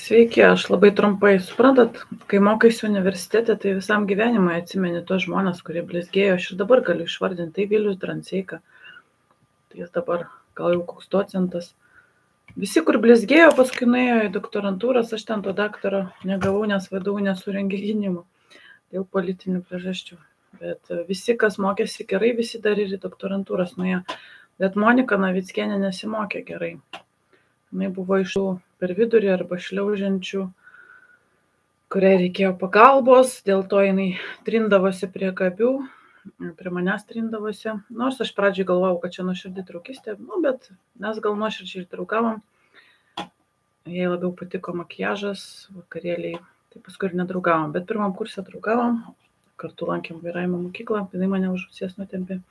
Sveiki, aš labai trumpai. Suprantat, kai mokaisi universitete, tai visam gyvenimui atsimeni tos žmonės, kurie blizgėjo. Aš ir dabar galiu išvardinti. Tai Vilius Dranseika. Tai jis dabar gal jau koks docentas. Visi, kur blizgėjo, paskui nuėjo į doktorantūras, aš ten to daktaro negavau, nes VDU nesurengė gynimo dėl politinių priežasčių. Bet visi, kas mokėsi gerai, visi dar ir į doktorantūras nuėjo. Bet Monika Navickienė nesimokė gerai. Jis buvo iš tų per vidurį arba šliaužiančių, kuriai reikėjo pagalbos, dėl to jinai trindavosi prie gabių, prie manęs trindavosi. Nors aš pradžiai galvojau, kad čia nuoširdį draugystė, bet mes gal nuoširdžiai draugavom. Jai labiau patiko makiažas, vakarėliai, tai paskui ir nedraugavom. Bet pirmam kursė draugavom, kartu lankėm vairavimo mokyklą, jinai mane už ausies nutempė.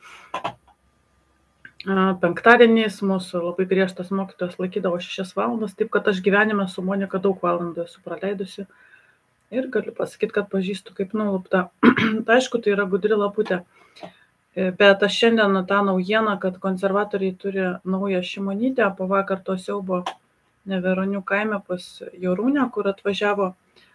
Penktadieniais mūsų labai griežtas mokytojas laikydavo 6 valandas, taip kad aš gyvenime su Monika daug valandų esu praleidusi ir galiu pasakyti, kad pažįstu kaip nulupta. Aišku, tai yra gudri laputė, bet aš šiandien tą naujieną, kad konservatoriai turi naują Šimonytę po vakar to siaubo Neveronių kaime pas Jorūnę, kur atvažiavo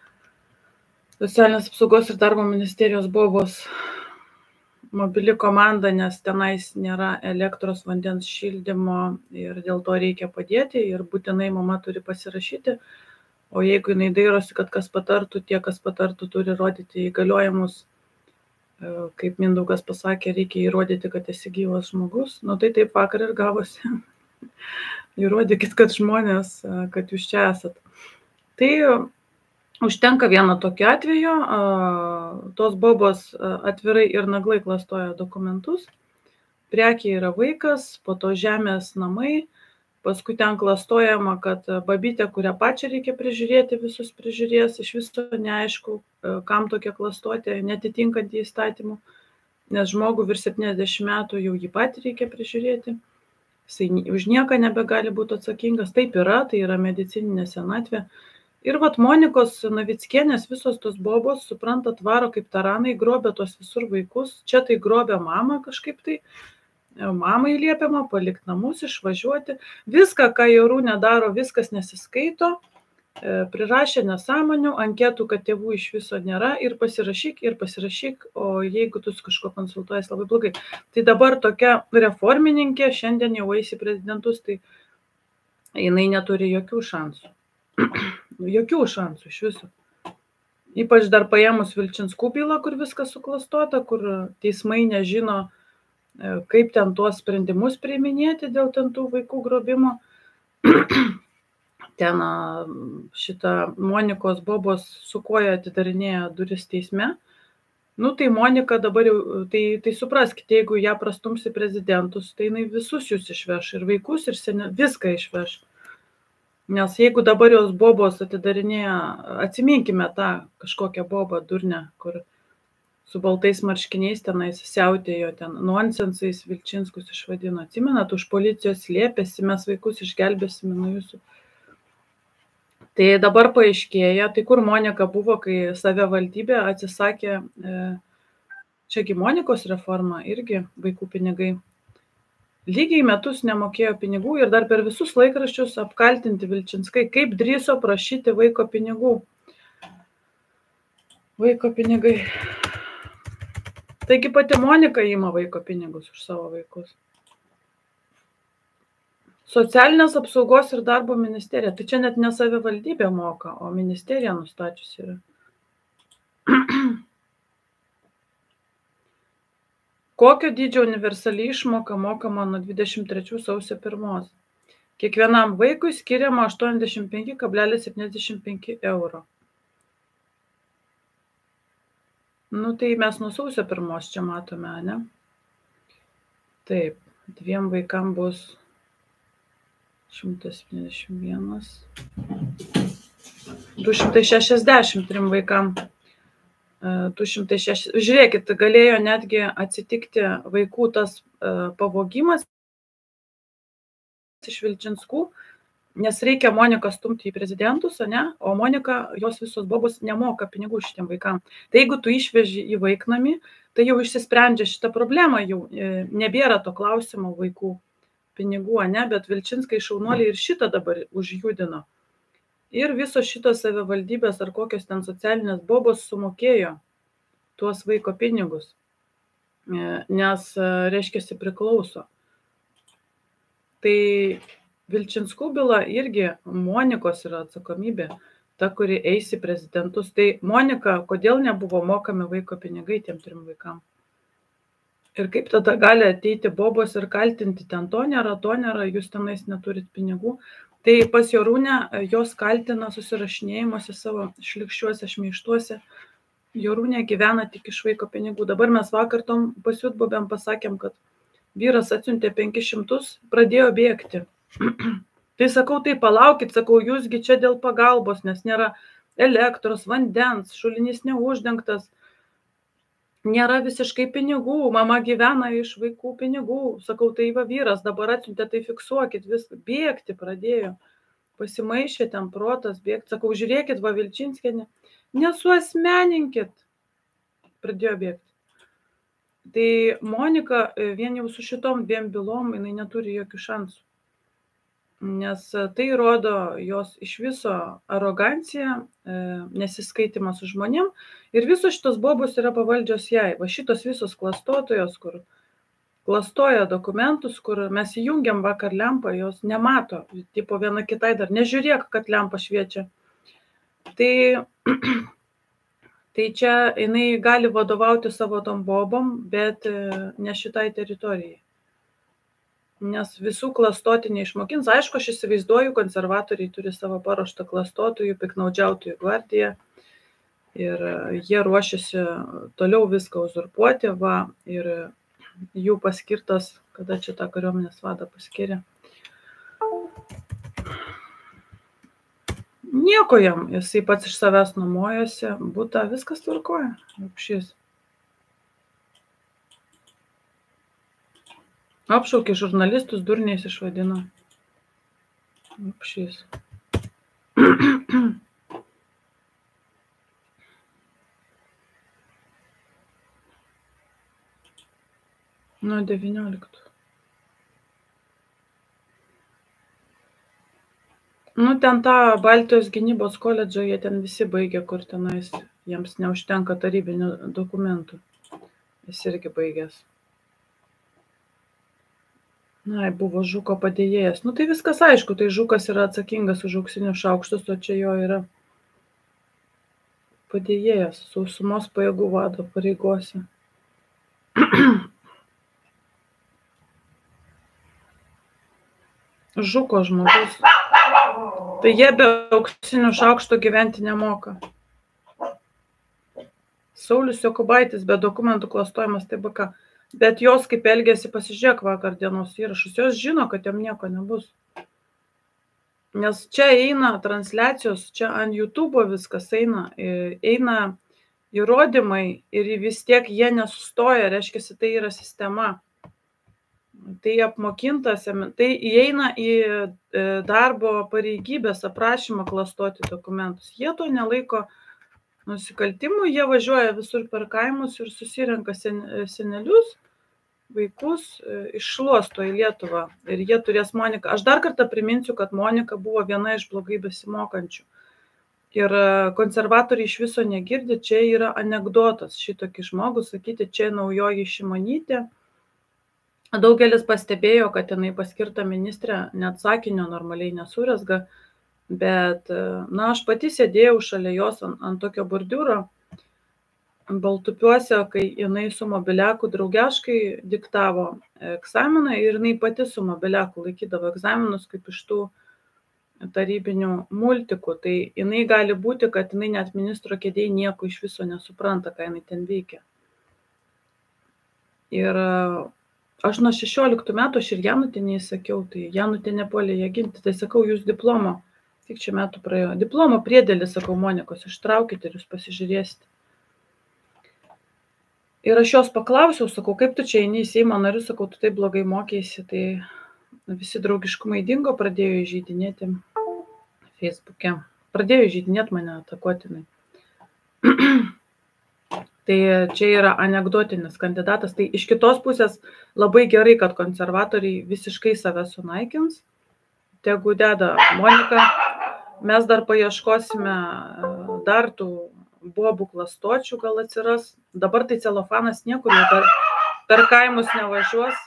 Socialinės apsaugos ir darbo ministerijos bobos mobili komanda, nes tenais nėra elektros, vandens, šildymo ir dėl to reikia padėti ir būtinai mama turi pasirašyti. O jeigu jinai dairosi, kad kas patartų, tie, kas patartų, turi rodyti įgaliojimus, kaip Mindaugas pasakė, reikia įrodyti, kad esi gyvas žmogus. Nu tai taip vakar ir gavosi. Įrodykit, kad žmonės, kad jūs čia esat. Tai užtenka vieno tokio atveju, tos bobos atvirai ir naglai klastoja dokumentus, prekiai yra vaikas, po to žemės namai, paskui ten klastojama, kad babytė, kurią pačią reikia prižiūrėti, visus prižiūrės, iš viso neaišku, kam tokia klastotė, netitinkant į įstatymų, nes žmogų virš 70 metų jau jį patį reikia prižiūrėti, jisai už nieką nebegali būti atsakingas, taip yra, tai yra medicininė senatvė. Ir vat Monikos Navickienės visos tos bobos, suprantat, varo kaip taranai, grobia tos visur vaikus, čia tai grobia mamą kažkaip tai, mamai liepiama palikti namus, išvažiuoti, viską, ką Jorūnė daro, viskas nesiskaito, prirašė nesąmonių, anketų, kad tėvų iš viso nėra ir pasirašyk, o jeigu tu su kažko konsultuojas labai blogai. Tai dabar tokia reformininkė, šiandien jau eis į prezidentus, tai jinai neturi jokių šansų. Jokių šansų iš viso. Ypač dar paėmus Vilčinskų bylą, kur viskas suklastota, kur teismai nežino, kaip ten tuos sprendimus priiminėti dėl ten tų vaikų grobimo. Ten šitą Monikos bobos su koja atidarinėja duris teisme. Nu tai Monika dabar jau, tai supraskite, jeigu ją prastumsi prezidentus, tai jinai visus jūs išveš, ir vaikus, ir viską išveš. Nes jeigu dabar jos bobos atidarinėja, atsiminkime tą kažkokią bobą durnę, kur su baltais marškiniais tenais siautėjo, ten nonsensais Vilčinskus išvadino. Atsimenat, už policijos slėpėsi, mes vaikus išgelbėsime nuo jūsų. Tai dabar paaiškėja, tai kur Monika buvo, kai savivaldybė atsisakė, čiagi Monikos reforma, irgi vaikų pinigai. Lygiai metus nemokėjo pinigų ir dar per visus laikraščius apkaltinti Vilčinskai, kaip drįso prašyti vaiko pinigų. Vaiko pinigai. Taigi pati Monika ima vaiko pinigus už savo vaikus. Socialinės apsaugos ir darbo ministerija, tai čia net ne savivaldybė moka, o ministerija nustačius yra. Kokio dydžio universali išmoka mokama nuo 23 sausio 1? Kiekvienam vaikui skiriama 85,75 €. Nu tai mes nuo sausio 1 čia matome, ne? Taip, 2 vaikam bus 171, 260 3 vaikam. 206. Žiūrėkit, galėjo netgi atsitikti vaikų tas pavogimas iš Vilčinskų, nes reikia Moniką stumti į prezidentus, ne? O Monika, jos visos bobos nemoka pinigų šitiem vaikam. Tai jeigu tu išveži į vaiknamį, tai jau išsisprendžia šitą problemą, jau nebėra to klausimo vaikų pinigų, ne? Bet Vilčinskai šaunuoliai ir šitą dabar užjudino. Ir visos šitos savivaldybės ar kokios ten socialinės bobos sumokėjo tuos vaiko pinigus, nes, reiškiasi, priklauso. Tai Vilčinskų byla irgi Monikos yra atsakomybė, ta, kuri eis į prezidentus. Tai Monika, kodėl nebuvo mokami vaiko pinigai tiem 3 vaikam? Ir kaip tada gali ateiti bobos ir kaltinti, ten to nėra, jūs tenais neturit pinigų. Tai pas Jorūnę jos kaltina susirašinėjimuose savo šlikščiuose, šmeištuose. Jorūnė gyvena tik iš vaiko pinigų. Dabar mes vakar tom pasiutbobėm pasakėm, kad vyras atsiuntė 500, pradėjo bėgti. Tai sakau, tai palaukit, sakau, jūsgi čia dėl pagalbos, nes nėra elektros, vandens, šulinys neuždengtas, nėra visiškai pinigų, mama gyvena iš vaikų pinigų. Sakau, tai va vyras dabar atsiuntė, tai fiksuokit, vis bėgti pradėjo. Pasimaišė ten protas bėgti. Sakau, žiūrėkit, va Vilčinskienė, nesuasmeninkit. Pradėjo bėgti. Tai Monika vien jau su šitom 2 bylom, jinai neturi jokių šansų. Nes tai rodo jos iš viso aroganciją, nesiskaitimą su žmonėm. Ir visos šitos bobos yra pavaldžios jai. Va šitos visos klastotojos, kur klastoja dokumentus, kur mes įjungiam vakar lempą, jos nemato. Tipo viena kitai dar nežiūrėk, kad lempa šviečia. Tai čia jinai gali vadovauti savo tom bobom, bet ne šitai teritorijai. Nes visų klastoti neišmokins. Aišku, aš įsivaizduoju, konservatoriai turi savo paruoštą klastotojų, piknaudžiautojų gvardiją. Ir jie ruošiasi toliau viską uzurpuoti, va, ir jų paskirtas, kada čia tą kariuomenės vadą paskiria. Nieko jam, jisai pats iš savęs nuomojosi, butą, viskas tvarkoja. Apšys. Apšaukė žurnalistus, durniais išvadino. Apšys. Nuo 19. Ten tą Baltijos gynybos koledžą jie ten visi baigė, kur tenais jiems neužtenka tarybinių dokumentų. Jis irgi baigęs. Buvo Žuko padėjėjas. Tai viskas aišku, tai Žukas yra atsakingas už auksinius šaukštus, o čia jo yra padėjėjas sausumos pajėgų vado pareigose. Žuko žmogus. Tai jie be auksinių šaukštų gyventi nemoka. Saulius Jokubaitis be dokumentų klastojimas, tai baka. Bet jos kaip elgėsi, pasižiūrėk vakar dienos įrašus, jos žino, kad jam nieko nebus. Nes čia eina transliacijos, čia ant YouTube viskas eina įrodymai ir vis tiek jie nesustoja, reiškia, tai yra sistema. Tai apmokintas, tai įeina į darbo pareigybės aprašymą klastoti dokumentus. Jie to nelaiko nusikaltimų, jie važiuoja visur per kaimus ir susirenka senelius, vaikus, iššluosto į Lietuvą ir jie turės Moniką. Aš dar kartą priminsiu, kad Monika buvo viena iš blogai besimokančių. Ir konservatoriai iš viso negirdi, čia yra anekdotas šitokį žmogų sakyti, čia naujoji Šimonytė. Daugelis pastebėjo, kad jinai paskirta ministrė net sakinio normaliai nesurezga, bet, aš pati sėdėjau šalia jos ant tokio bordiūro Baltupiuose, kai jinai su Mobiliaku draugiškai diktavo egzaminą ir jinai pati su Mobiliaku laikydavo egzaminus kaip iš tų tarybinių multikų. Tai jinai gali būti, kad jinai net ministro kėdėj nieko iš viso nesupranta, ką jinai ten veikia. Ir aš nuo 16 metų aš ir Janutienei sakiau, tai Janutienė puolė ją ginti, tai sakau, jūs diplomo, kiek čia metų praėjo, diplomo priedėlį, sakau, Monikos, ištraukite ir jūs pasižiūrėsite. Ir aš jos paklausiau, sakau, kaip tu čia eini į Seimo narius, sakau, tu taip blogai mokėsi, tai visi draugiškumai dingo, pradėjo įžeidinėti Facebook'e. Pradėjo įžeidinėti mane atakuotinai. Tai čia yra anekdotinis kandidatas. Tai iš kitos pusės labai gerai, kad konservatoriai visiškai save sunaikins. Tegu deda Monika, Mes dar paieškosime dar tų bobų klastočių, gal atsiras. Dabar tai celofanas niekur jau per kaimus nevažiuos,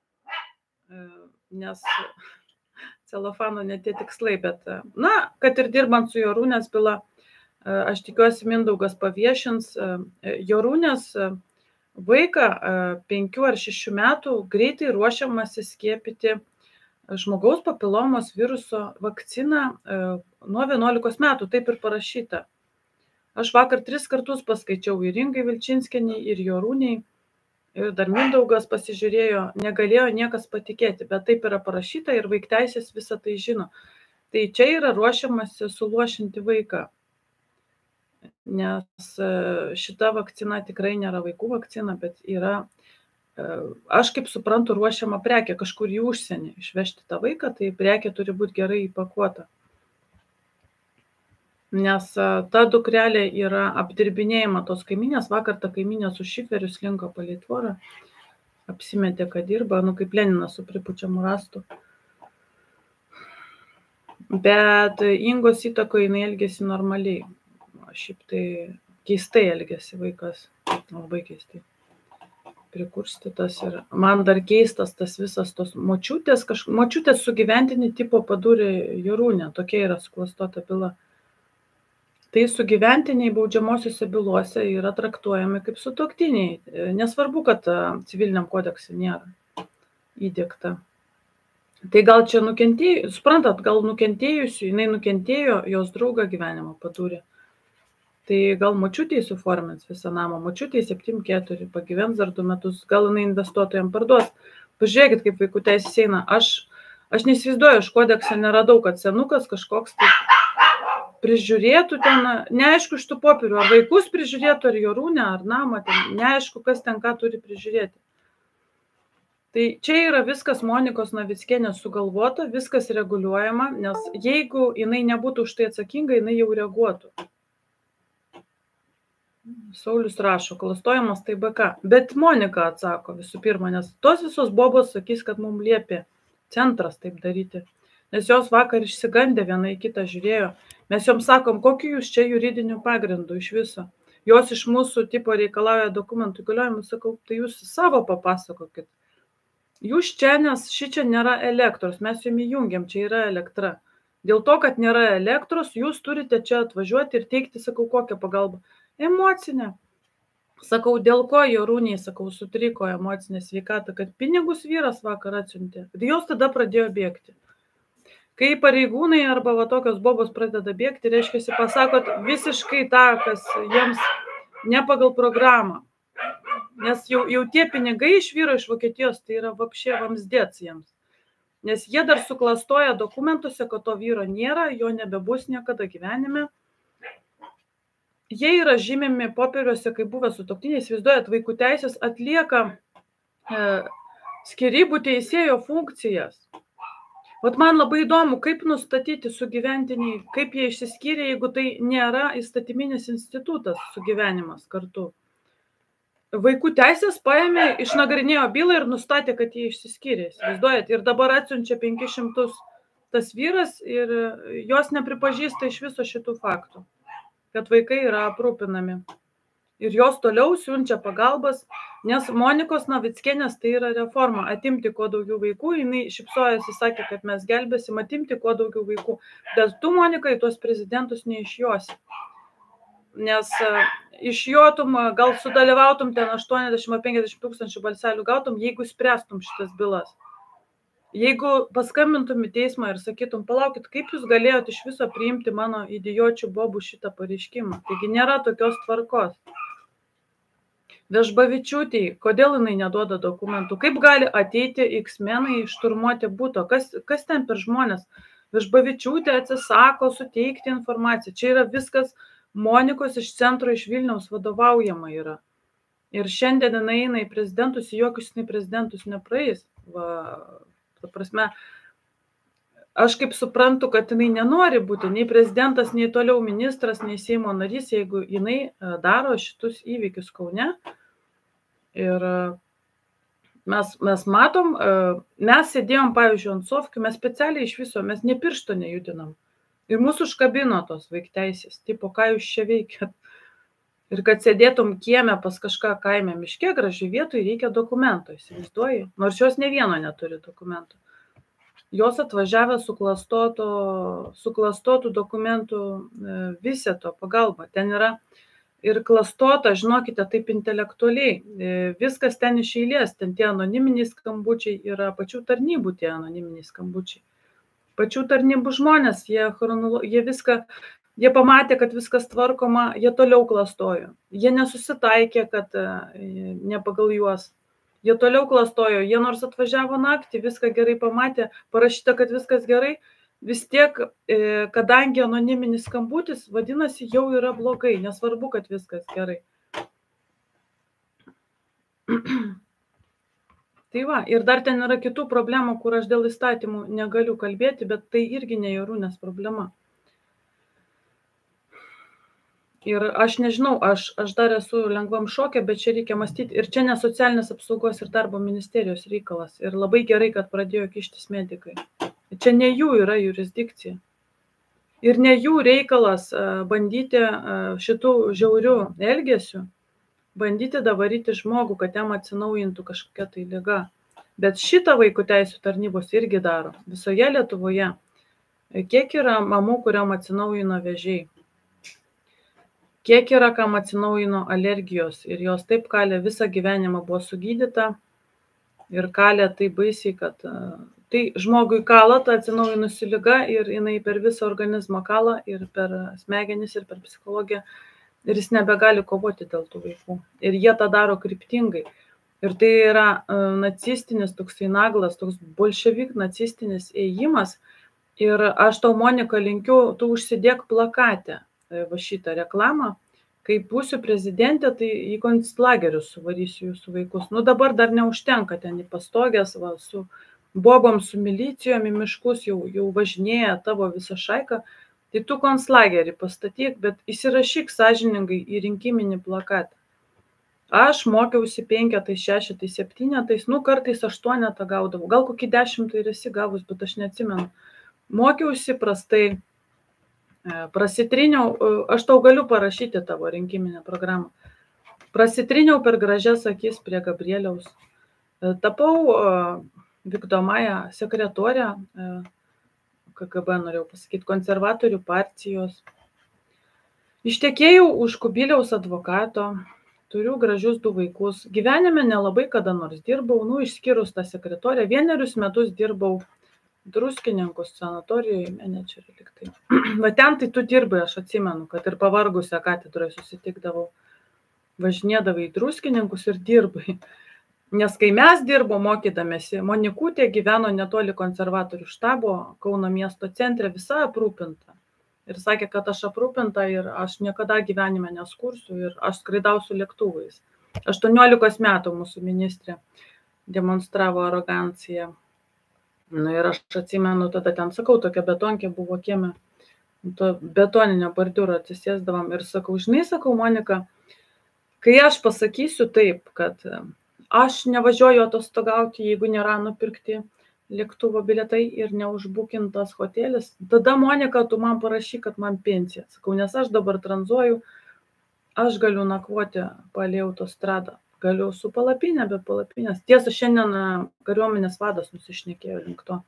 nes celofano ne tie tikslai, bet, na, kad ir dirbant su Jorūnės byla, aš tikiuosi Mindaugas paviešins Jorūnės vaiką 5 ar 6 metų greitai ruošiamasi skiepyti žmogaus papilomos viruso vakciną nuo 11 metų, taip ir parašyta. Aš vakar 3 kartus paskaičiau ir Ingai Vilčinskienei, ir Jorūnei, ir dar Mindaugas pasižiūrėjo, negalėjo niekas patikėti, bet taip yra parašyta ir vaikteisės visą tai žino. Tai čia yra ruošiamasi suluošinti vaiką, nes šita vakcina tikrai nėra vaikų vakcina, bet yra, aš kaip suprantu, ruošiama prekė kažkur į užsienį išvežti tą vaiką, tai prekė turi būti gerai įpakuota. Nes ta dukrelė yra apdirbinėjama tos kaiminės, vakar ta kaiminė su šiferiu slinko palei tvorą, apsimetė, kad dirba, kaip Leninas su pripučiamu rastu. Bet Ingos įtako jinai elgėsi normaliai, šiaip tai keistai elgėsi vaikas, labai keistai prikurstytas ir man dar keistas tas visas tos močiutės sugyventinį tipo padūrė Jorūnė, tokia yra suklastota byla. Tai sugyventiniai baudžiamosiuose bylose yra traktuojami kaip sutuoktiniai. Nesvarbu, kad civiliniam kodekse nėra įdiegta. Tai gal čia nukentėjo, suprantat, gal nukentėjusių, jinai nukentėjo, jos draugą gyvenimą padūrė. Tai gal močiutei suformins visą namą, močiutei 7-4, pagyvens dar 2 metus, gal jinai investuotojams parduos. Pažiūrėkit, kaip vaikų teisės eina. Aš neįsivaizduoju, aš kodekse neradau, kad senukas kažkoks tai prižiūrėtų ten, neaišku iš tų popierių, ar vaikus prižiūrėtų, ar Jorūnę, ar namą, ten, neaišku, kas ten ką turi prižiūrėti. Tai čia yra viskas Monikos Navickienės sugalvota, viskas reguliuojama, nes jeigu jinai nebūtų už tai atsakinga, jinai jau reaguotų. Saulius rašo, klastojamas tai BK, bet Monika atsako visų pirma, nes tos visos bobos sakys, kad mums liepė centras taip daryti. Nes jos vakar išsigandė viena į kitą žiūrėjo. Mes joms sakom, kokiu jūs čia juridiniu pagrindu iš viso. Jos iš mūsų tipo reikalauja dokumentų įgaliojimų, sakau, tai jūs savo papasakokit. Jūs čia, nes šičia nėra elektros, mes jums įjungiam, čia yra elektra. Dėl to, kad nėra elektros, jūs turite čia atvažiuoti ir teikti, sakau, kokią pagalbą. Emocinę. Sakau, dėl ko Jorūnei, sakau, sutriko emocinė sveikata, kad pinigus vyras vakar atsiuntė. Jos tada pradėjo bėgti. Kai pareigūnai arba va tokios bobos pradeda bėgti, reiškia, pasakot visiškai tą, kas jiems ne pagal programą. Nes jau tie pinigai iš vyro iš Vokietijos, tai yra vapšė vamsdėts jiems. Nes jie dar suklastoja dokumentuose, kad to vyro nėra, jo nebebus niekada gyvenime. Jie yra žymimi popieriuose, kai buvę sutuoktiniai, įsivaizduojat, vaikų teisės atlieka skyrybų teisėjo funkcijas. Vat man labai įdomu, kaip nustatyti sugyventiniai, kaip jie išsiskyrė, jeigu tai nėra įstatyminis institutas sugyvenimas kartu. Vaikų teisės paėmė, išnagrinėjo bylą ir nustatė, kad jie išsiskyrė. Įsivaizduojat, ir dabar atsiunčia 500 tas vyras ir jos nepripažįsta iš viso šitų faktų, kad vaikai yra aprūpinami. Ir jos toliau siunčia pagalbas, nes Monikos Navickienės tai yra reforma, atimti kuo daugiau vaikų, jinai šipsojasi, sakė, kad mes gelbėsim, atimti kuo daugiau vaikų. Bet tu, Monika, į tuos prezidentus neišjosi. Nes išjotum, gal sudalyvautum ten 80-50 tūkstančių balselių gautum, jeigu spręstum šitas bylas. Jeigu paskambintum į teismą ir sakytum, palaukit, kaip jūs galėjot iš viso priimti mano idiočių bobų šitą pareiškimą. Taigi nėra tokios tvarkos. Vežbavičiūtei, kodėl jinai neduoda dokumentų? Kaip gali ateiti X-menai šturmuoti buto? Kas ten per žmonės? Vežbavičiūtė atsisako suteikti informaciją. Čia yra viskas Monikos iš centro iš Vilniaus vadovaujama yra. Ir šiandien jinai eina į prezidentus, į jokius jinai prezidentus nepraeis. Ta prasme, aš kaip suprantu, kad jinai nenori būti nei prezidentas, nei toliau ministras, nei Seimo narys, jeigu jinai daro šitus įvykius Kaune. Ir mes matom, mes sėdėjom, pavyzdžiui, ant sofkių, mes specialiai iš viso, mes ne piršto nejudinam. Ir mūsų užkabino tos vaikteisės, tipo, ką jūs čia veikiat. Ir kad sėdėtum kieme pas kažką kaime miške, gražiai vietoj reikia dokumento, įsivaizduoji. Nors jos ne vieno neturi dokumento. Jos atvažiavę suklastotų dokumentų viseto pagalba. Ten yra ir klastota, žinokite, taip intelektualiai. Viskas ten iš eilės, ten tie anoniminiai skambučiai yra pačių tarnybų tie anoniminiai skambučiai. Pačių tarnybų žmonės, jie viską, jie pamatė, kad viskas tvarkoma, jie toliau klastojo. Jie nesusitaikė, kad ne pagal juos. Jie toliau klastojo, jie nors atvažiavo naktį, viską gerai pamatė, parašyta, kad viskas gerai, vis tiek, kadangi anoniminis skambutis, vadinasi, jau yra blogai, nesvarbu, kad viskas gerai. Tai va, ir dar ten yra kitų problemų, kur aš dėl įstatymų negaliu kalbėti, bet tai irgi ne Jorūnės problema. Ir aš nežinau, aš dar esu lengvam šoke, bet čia reikia mąstyti. Ir čia ne socialinės apsaugos ir darbo ministerijos reikalas. Ir labai gerai, kad pradėjo kištis medikai. Čia ne jų yra jurisdikcija. Ir ne jų reikalas bandyti šitų žiaurių elgesių, bandyti davaryti žmogų, kad jam atsinaujintų kažkokia tai liga. Bet šitą vaikų teisų tarnybos irgi daro. Visoje Lietuvoje. Kiek yra mamų, kuriam atsinaujino vėžiai? Kiek yra kam atsinaujino alergijos ir jos taip kalė, visą gyvenimą buvo sugydyta ir kalė taip baisiai, kad tai žmogui kala ta atsinaujinusi liga ir jinai per visą organizmą kala ir per smegenis ir per psichologiją ir jis nebegali kovoti dėl tų vaikų. Ir jie tą daro kryptingai. Ir tai yra nacistinis toksai naglas, toks bolševik nacistinis ėjimas. Ir aš tau, Monika, linkiu, tu užsidėk plakatę va šitą reklamą, kai būsiu prezidentė, tai į konclagerius suvarysiu jūsų vaikus. Nu dabar dar neužtenka ten į pastogės, va, su bobom, su milicijom į miškus jau važinėja tavo visą šaiką, tai tu konclagerį pastatyk, bet įsirašyk sąžiningai į rinkiminį plakatą. Aš mokiausi 5, 6, 7, nu kartais 8 gaudavau, gal kokį 10 ir esi gavus, bet aš neatsimenu. Mokiausi prastai, prasitriniau, aš tau galiu parašyti tavo rinkiminę programą. Prasitriniau per gražias akis prie Gabrieliaus. Tapau vykdomąją sekretorę, KGB norėjau pasakyti, konservatorių partijos. Ištekėjau už Kubiliaus advokato, turiu gražius 2 vaikus. Gyvenime nelabai kada nors dirbau, išskyrus tą sekretorę. 1 metus dirbau Druskininkų sanatorijoje menedžerį liktai. Va ten tai tu dirbai, aš atsimenu, kad ir pavargusią katedroje susitikdavau. Važinėdavai į Druskininkus ir dirbai. Nes kai mes dirbo mokydamėsi, Monikutė gyveno netoli konservatorių štabo, Kauno miesto centre, visa aprūpinta. Ir sakė, kad aš aprūpinta ir aš niekada gyvenime neskursiu ir aš skraidausiu lėktuvais. 18 metų mūsų ministrė demonstravo aroganciją. Nu ir aš atsimenu, tada ten, sakau, tokia betonkė buvo kieme, to betoninio bordiūro atsisėsdavom ir sakau, žinai, sakau, Monika, kai aš pasakysiu taip, kad aš nevažiuoju atostogauti, jeigu nėra nupirkti lėktuvo bilietai ir neužbukintas hotelis, tada, Monika, tu man parašyk, kad man pensija. Sakau, nes aš dabar tranzuoju, aš galiu nakvoti palei autostradą. Galiu su palapinė, be palapinės. Tiesa, šiandien kariuomenės vadas nusišnekėjo link to.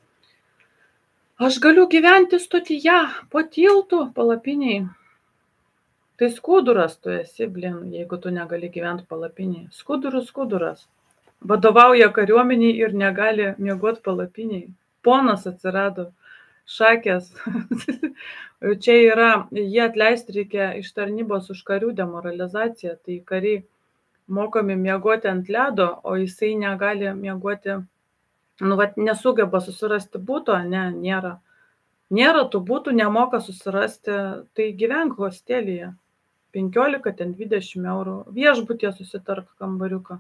Aš galiu gyventi stotyje, po tiltu, palapiniai. Tai skuduras tu esi, blin, jeigu tu negali gyventi palapiniai. Skuduras. Vadovauja kariuomeniai ir negali miegoti palapiniai. Ponas atsirado, šakės. Čia yra, jie atleisti reikia iš tarnybos už karių demoralizaciją, tai kariai mokomi miegoti ant ledo, o jisai negali miegoti, nesugeba susirasti būto, nėra. Nėra tų būtų, nemoka susirasti, tai gyvenk hostelyje. 15, ten 20 eurų. Viešbutyje susitark kambariuką.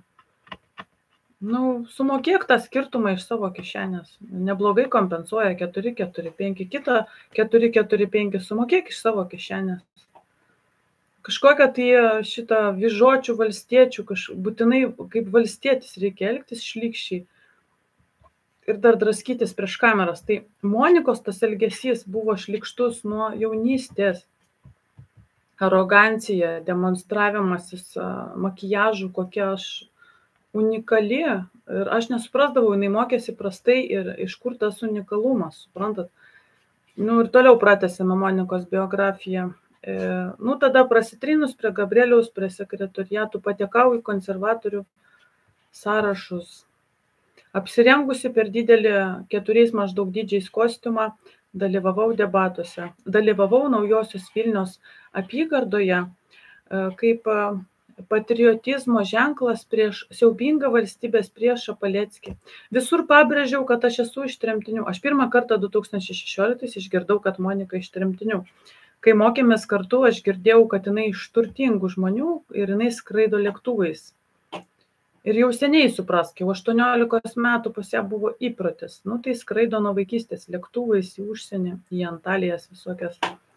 Sumokėk tą skirtumą iš savo kišenės. Neblogai kompensuoja 4, 4, 5, kitą 4, 4, 5, sumokėk iš savo kišenės. Kažkokią tai šitą vyžočių valstiečių, būtinai kaip valstietis reikia elgtis šlykščiai. ir dar draskytis prieš kameras. Tai Monikos tas elgesys buvo šlykštus nuo jaunystės. Arogancija, demonstravimasis makiažų, kokia aš unikali. Ir aš nesuprasdavau, jinai mokėsi prastai ir iš kur tas unikalumas, suprantat? Nu ir toliau pratęsėme Monikos biografiją. Nu tada prasitrynus prie Gabrieliaus, prie sekretoriatų, patekau į konservatorių sąrašus. Apsirengusi per didelį 4 maždaug dydžiais kostiumą, dalyvavau debatuose. Dalyvavau Naujosios Vilnios apygardoje kaip patriotizmo ženklas prieš siaubingą valstybės priešą Paleckį. Visur pabrėžiau, kad aš esu iš tremtinių. Aš pirmą kartą 2016 išgirdau, kad Monika iš tremtinių. Kai mokėmės kartu, aš girdėjau, kad jinai iš turtingų žmonių ir jinai skraido lėktuvais. Ir jau seniai suprask, jau 18 metų pas ją buvo įprotis. Nu tai skraido nuo vaikystės lėktuvais į užsienį, į Antalijas visokias.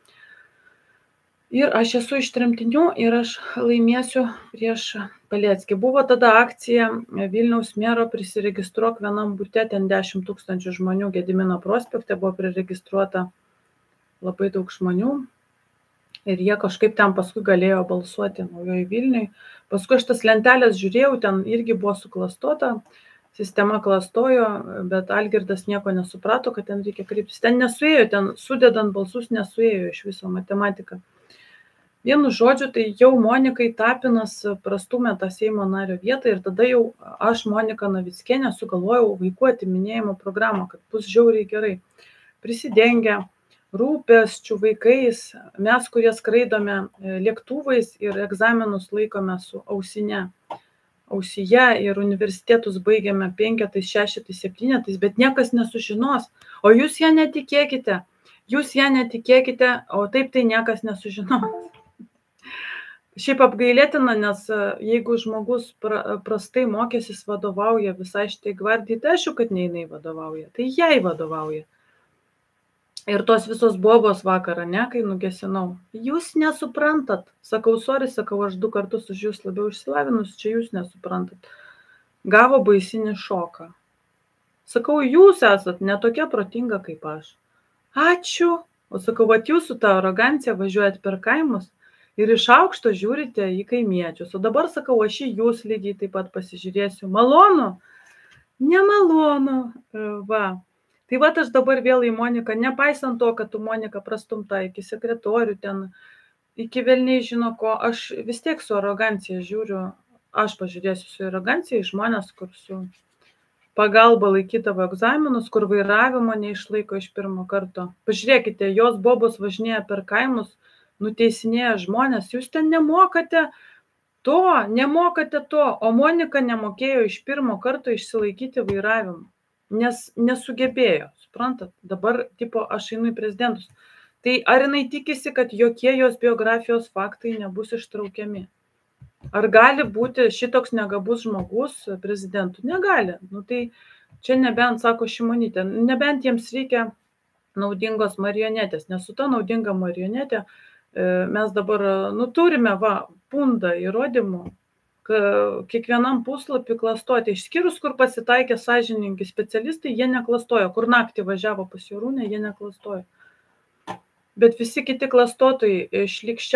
Ir aš esu iš tremtinių ir aš laimėsiu prieš Paleckį. Buvo tada akcija Vilniaus mero prisiregistruok vienam bute, ten 10 000 žmonių Gedimino prospekte buvo priregistruota labai daug žmonių. Ir jie kažkaip ten paskui galėjo balsuoti Naujoj Vilniui. Paskui aš tas lentelės žiūrėjau, ten irgi buvo suklastota, sistema klastojo, bet Algirdas nieko nesuprato, kad ten reikia kreiptis. Ten nesuėjo, ten sudedant balsus nesuėjo iš viso matematika. Vienu žodžiu, tai jau Monikai Tapinas prastumė tą Seimo nario vietą ir tada jau aš, Monika Navickienė, sugalvojau vaikų atiminėjimo programą, kad bus žiauriai gerai. Prisidengę rūpesčių vaikais, mes, kurie skraidome lėktuvais ir egzaminus laikome su ausyje ir universitetus baigiame 5, 6, 7, bet niekas nesužinos. O jūs ją netikėkite, o taip tai niekas nesužinos. Šiaip apgailėtina, nes jeigu žmogus prastai mokėsis vadovauja visai šitai gvardijai, tai aišku, kad ne jinai vadovauja, tai jai vadovauja. Ir tos visos bobos vakarą, ne, kai nugesinau. Jūs nesuprantat. Sakau, sorry, sakau, aš 2 kartus už jūs labiau išsilavinus, čia jūs nesuprantat. Gavo baisinį šoką. Sakau, jūs esat ne tokia protinga kaip aš. Ačiū. O sakau, vat jūs su ta arogancija važiuojat per kaimus ir iš aukšto žiūrite į kaimiečius. O dabar sakau, aš į jūs lygiai taip pat pasižiūrėsiu. Malonu? Nemalonu. Va. Tai va aš dabar vėl į Moniką, nepaisant to, kad tu Monika prastumta iki sekretorių ten, iki velniai žino ko, aš vis tiek su arogancija žiūriu, aš pažiūrėsiu su arogancija į žmonės, kur su pagalba laikydavo egzaminus, kur vairavimo neišlaiko iš pirmo karto. Pažiūrėkite, jos bobos važinėja per kaimus, nuteisinėja žmonės, jūs ten nemokate to, o Monika nemokėjo iš pirmo karto išsilaikyti vairavimą. Nes nesugebėjo, suprantat, dabar tipo aš einu į prezidentus. Tai ar jinai tikisi, kad jokie jos biografijos faktai nebus ištraukiami? Ar gali būti šitoks negabus žmogus prezidentų? Negali. Nu tai čia nebent, sako Šimonytė, nebent jiems reikia naudingos marionetės, nes su ta naudinga marionetė mes dabar, turime pundą įrodymų, kiekvienam puslapį klastoti, išskyrus, kur pasitaikė sąžiningi specialistai, jie neklastojo, kur naktį važiavo pas Jorūnę, jie neklastojo. Bet visi kiti klastotojai,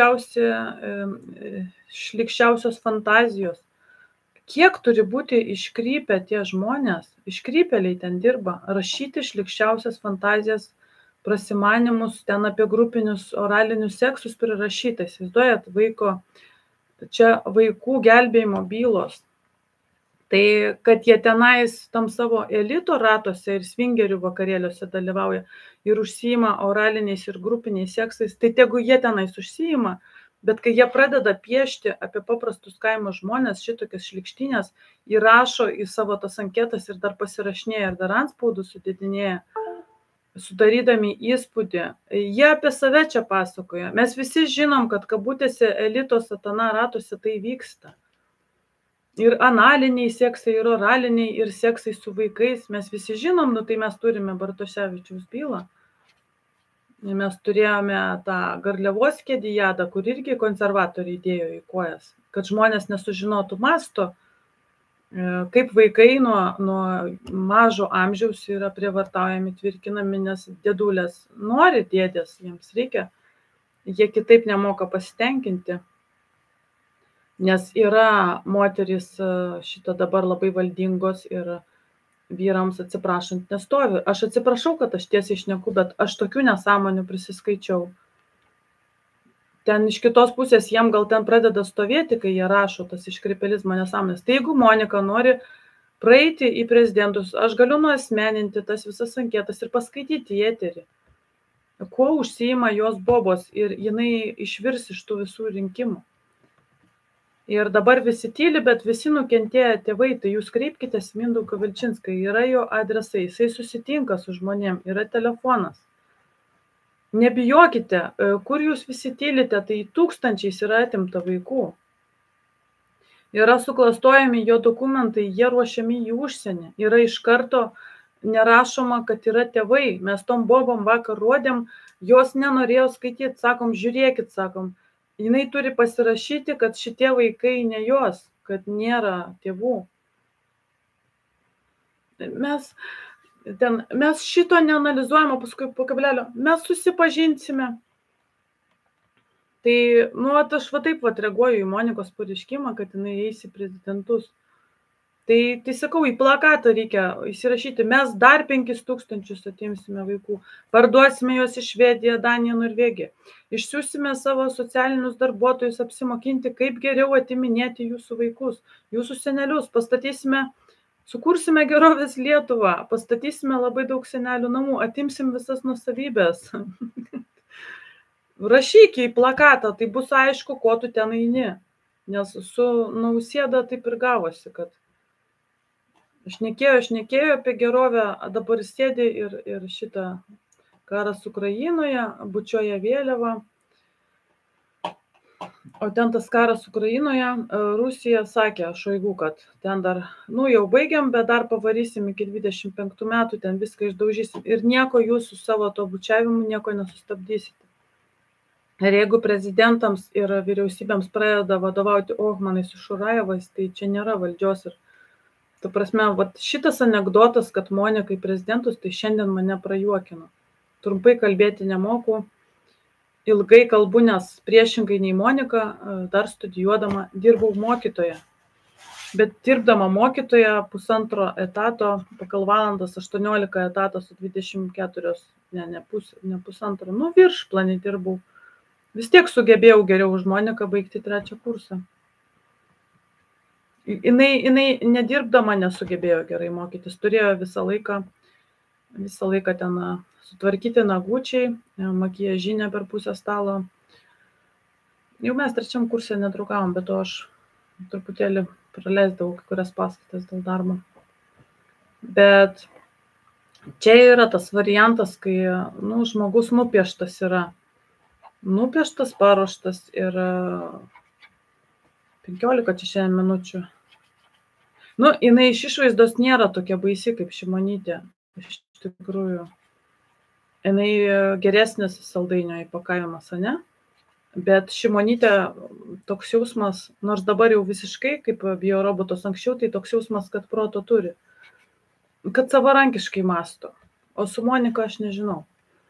šlykščiausios fantazijos. Kiek turi būti iškrypę tie žmonės, iškrypėliai ten dirba, rašyti šlykščiausias fantazijas, prasimanimus, ten apie grupinius oralinius seksus prirašyta, įsivaizduojat, čia vaikų gelbėjimo bylos. Tai, kad jie tenais tam savo elito ratuose ir svingerių vakarėliuose dalyvauja ir užsiima oraliniais ir grupiniais seksais, tai tegu jie tenais užsiima, bet kai jie pradeda piešti apie paprastus kaimo žmonės, šitokias šlykštynės, įrašo į savo tas anketas ir dar pasirašinėja ir dar antspaudų sudėdinėja, sudarydami įspūdį. Jie apie save čia pasakoja. Mes visi žinom, kad kabutėse elito satana ratuose tai vyksta. Ir analiniai seksai, ir oraliniai, ir seksai su vaikais. Mes visi žinom, tai mes turime Bartoševičiaus bylą. Mes turėjome tą Garliavos kėdijadą, kur irgi konservatoriai dėjo į kojas, kad žmonės nesužinotų masto Kaip vaikai nuo mažo amžiaus yra prievartaujami, tvirkinami, nes dėdulės nori dėdės, jiems reikia, jie kitaip nemoka pasitenkinti. Nes yra moterys šito dabar labai valdingos ir vyrams atsiprašant nestovi. Aš atsiprašau, kad aš tiesiai šneku, bet aš tokių nesąmonių prisiskaičiau. Ten iš kitos pusės jiem gal ten pradeda stovėti, kai jie rašo tas iškrypėlizmo nesąmonės. Tai jeigu Monika nori praeiti į prezidentus, aš galiu nuasmeninti tas visas anketas ir paskaityti į eterį, kuo užsiima jos bobos ir jinai išvirs iš tų visų rinkimų. Ir dabar visi tyli, bet visi nukentėję tėvai, tai jūs kreipkitės Mindaugą Vilčinską, yra jo adresai, jisai susitinka su žmonėm, yra telefonas. Nebijokite, kur jūs visi tylite, tai tūkstančiais yra atimta vaikų. Yra suklastojami jo dokumentai, jie ruošiami į užsienį. Yra iš karto nerašoma, kad yra tėvai. Mes tom bobom vakar rodėm, jos nenorėjo skaityti, sakom, žiūrėkit, sakom, jinai turi pasirašyti, kad šitie vaikai ne jos, kad nėra tėvų. Mes šito neanalizuojame, paskui po kablelio, mes susipažinsime. Tai, aš taip reaguoju į Monikos pareiškimą, kad jinai eis į prezidentus. Tai sakau, į plakatą reikia įsirašyti, mes dar 5000 atimsime vaikų, parduosime juos į Švediją, Daniją, Norvegiją, išsiųsime savo socialinius darbuotojus apsimokinti, kaip geriau atiminėti jūsų vaikus, jūsų senelius, sukursime gerovės Lietuvą, pastatysime labai daug senelių namų, atimsim visas nuosavybės. Rašyk į plakatą, tai bus aišku, ko tu ten eini. Nes su Nausėda taip ir gavosi, kad šnekėjo apie gerovę, dabar sėdi ir šitą karas Ukrainoje, bučioja vėliavą. O ten tas karas Ukrainoje, Rusija sakė Šoigu, kad ten dar, jau baigiam, bet dar pavarysim iki 25 metų, ten viską išdaužysim. Ir nieko jūs su savo to bučiavimu nieko nesustabdysite. Ir jeigu prezidentams ir vyriausybėms pradeda vadovauti Ohmanai su Šurajevais, tai čia nėra valdžios. Ir, ta prasme, šitas anekdotas, kad Monika į prezidentus, tai šiandien mane prajuokino. Trumpai kalbėti nemoku. Ilgai kalbu, nes priešingai nei Monika, dar studijuodama dirbau mokytoja. Bet dirbdama mokytoja 1,5 etato, pagal valandas 18 etato su 24, ne 1,5, viršplanį dirbau. Vis tiek sugebėjau geriau už Moniką baigti 3 kursą. Jinai nedirbdama nesugebėjo gerai mokytis, turėjo visą laiką ten sutvarkyti nagučiai, makiažinę per pusę stalo. Jau mes 3 kursė nedraugavom, bet to aš truputėlį praleisdavau kai kurias paskaitas dėl darbo. Bet čia yra tas variantas, kai žmogus nupieštas yra. Nupieštas, paruoštas ir 15 čia šiandien minučių. Jinai iš išvaizdos nėra tokia baisi kaip Šimonytė. Iš tikrųjų. Jinai geresnis saldainio įpakavimas, ane? Bet Šimonytė toks jausmas, nors dabar jau visiškai, kaip biorobotos anksčiau, tai toks jausmas, kad proto turi. Kad savarankiškai mąsto. O su Monika aš nežinau.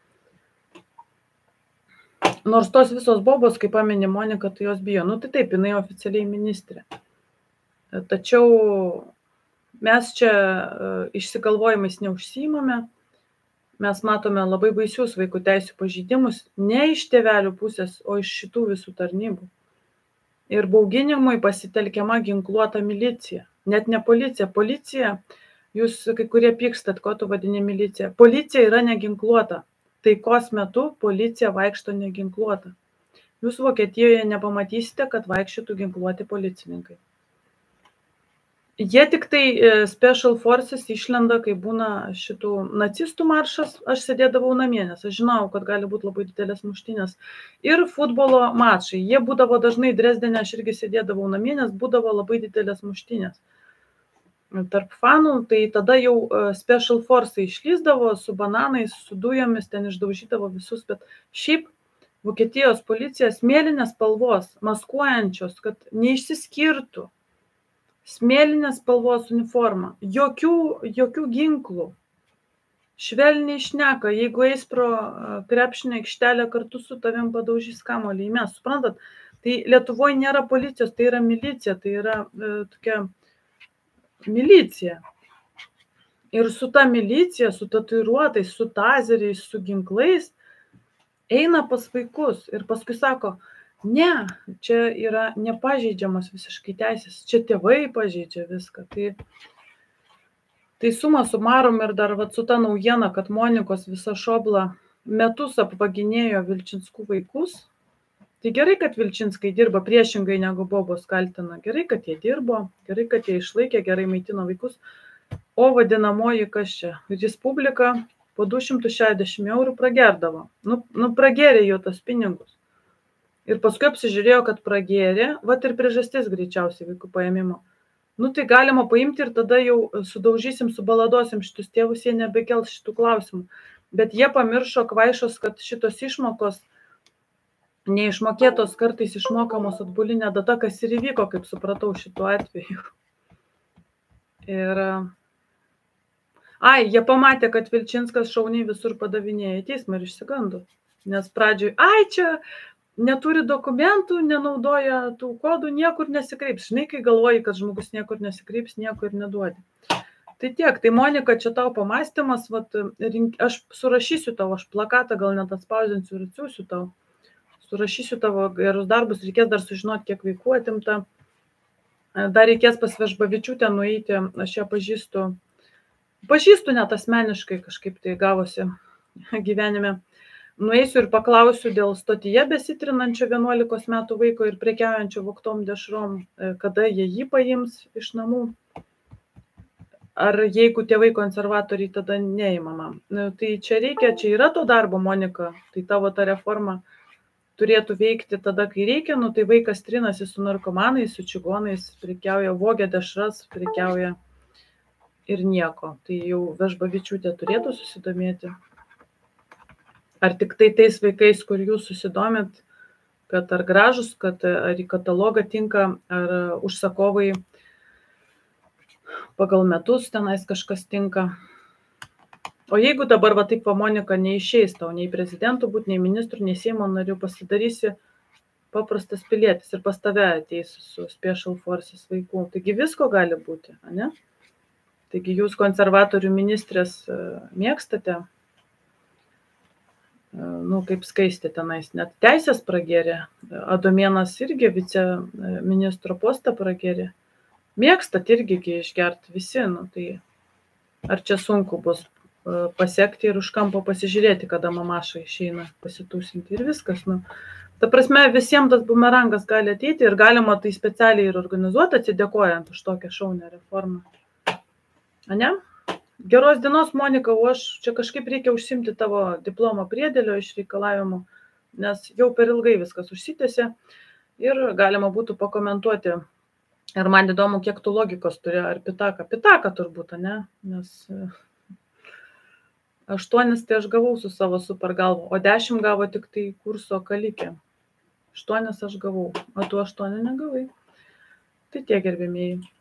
Nors tos visos bobos, kaip pamini Monika, tai jos bijo. Tai taip, jinai oficialiai ministrė. Tačiau mes čia išsigalvojimais neužsiimame. Mes matome labai baisius vaikų teisių pažeidimus, ne iš tėvelių pusės, o iš šitų visų tarnybų. Ir bauginimui pasitelkiama ginkluota milicija. Net ne policija. Policija, jūs kai kurie pykstat, ko tu vadini milicija. Policija yra neginkluota. Taikos metu policija vaikšto neginkluota. Jūs Vokietijoje nepamatysite, kad vaikščiotų ginkluoti policininkai. Jie tik tai Special Forces išlenda, kai būna šitų nacistų maršas, aš sėdėdavau namie, nes aš žinau, kad gali būti labai didelės muštynės. Ir futbolo mačai. Jie būdavo dažnai Dresdene, aš irgi sėdėdavau namie, nes būdavo labai didelės muštynės. Tarp fanų, tai tada jau Special Force išlysdavo su bananais, su dujomis, ten išdaužydavo visus, bet šiaip Vokietijos policija mėlynės spalvos, maskuojančios, kad neišsiskirtų. Smėlinės spalvos uniforma, jokių ginklų. Švelniai šneka, jeigu eis pro krepšinio aikštelę, kartu su tavim padaužys kamuolį į mes, suprantat? Tai Lietuvoje nėra policijos, tai yra milicija, tai yra tokia milicija. Ir su ta milicija, su tatuiruotais, su tazeriais, su ginklais eina pas vaikus ir paskui sako, ne, čia yra nepažeidžiamas visiškai teisės, čia tėvai pažeidžia viską. Tai suma sumarum ir dar vat, su ta naujiena, kad Monikos visa šobla metus apvaginėjo Vilčinskų vaikus. Tai gerai, kad Vilčinskai dirba priešingai negu Bobos kaltina. Gerai, kad jie dirbo, gerai, kad jie išlaikė, gerai maitino vaikus. O vadinamoji kas čia? Respublika po 260 eurų pragerdavo. Nu pragėrė jo tas pinigus. Ir paskui apsižiūrėjo, kad pragėrė, vat ir priežastis greičiausiai vaikų paėmimo. Nu tai galima paimti ir tada jau sudaužysim, subaladosim šitus tėvus, jie nebekels šitų klausimų. Bet jie pamiršo kvaišos, kad šitos išmokos neišmokėtos kartais išmokamos atbulinė data, kas ir įvyko, kaip supratau šituo atveju. Ir jie pamatė, kad Vilčinskas šauniai visur padavinėja į teismą ir išsigando. Nes pradžioj, čia neturi dokumentų, nenaudoja tų kodų, niekur nesikreips. Žinai, kai galvoji, kad žmogus niekur nesikreips, nieko ir neduodi. Tai tiek, tai Monika, čia tau pamastymas, aš surašysiu tau, aš plakatą gal net atspausdinsiu ir atsiųsiu tau. Surašysiu tavo gerus darbus, reikės dar sužinoti, kiek vaikų atimta. Dar reikės pas Vežbavičiūtę nueiti, aš ją pažįstu net asmeniškai, kažkaip tai gavosi gyvenime. Nueisiu ir paklausiu dėl stotyje besitrinančio 11 metų vaiko ir prekiaujančio vogtom dešrom, kada jie jį paims iš namų. Ar jeigu tėvai konservatoriai, tada neįmama. Tai čia yra to darbo, Monika, tai tavo ta reforma turėtų veikti tada, kai reikia, tai vaikas trinasi su narkomanais, su čigonais, prekiauja, vogia dešras, prekiauja ir nieko. Tai jau Vežbavičiūtė turėtų susidomėti. Ar tik tai tais vaikais, kur jūs susidomit, kad ar gražus, kad ar į katalogą tinka, ar užsakovai pagal metus tenais kažkas tinka. O jeigu dabar taip Monika neišeis tau, nei prezidentų būt, nei ministrų, nei Seimo narių, pasidarysi paprastas pilietis ir pas tave ateis su Special Forces vaikų. Taigi visko gali būti, ne? Taigi jūs konservatorių ministrės mėgstate, kaip Skaistė tenais, net teisės pragėrė, Adomėnas irgi viceministro postą pragėrė. Mėgstat irgi išgerti visi, tai ar čia sunku bus pasiekti ir už kampo pasižiūrėti, kada mamaša išeina pasitūsinti ir viskas. Ta prasme, visiems tas bumerangas gali ateiti ir galima tai specialiai ir organizuoti, atsidėkojant už tokią šaunę reformą. Ane? Geros dienos, Monika, o aš čia kažkaip reikia užsimti tavo diplomo priedėlio iš reikalavimų, nes jau per ilgai viskas užsitęsė ir galima būtų pakomentuoti. Ir man įdomu, kiek tu logikos turi, ar pitaka turbūt, ne? Nes 8 tai aš gavau su savo super galva, o 10 gavo tik tai kurso kalikė. 8 aš gavau, o tu 8 negavai. Tai tiek, gerbėmieji.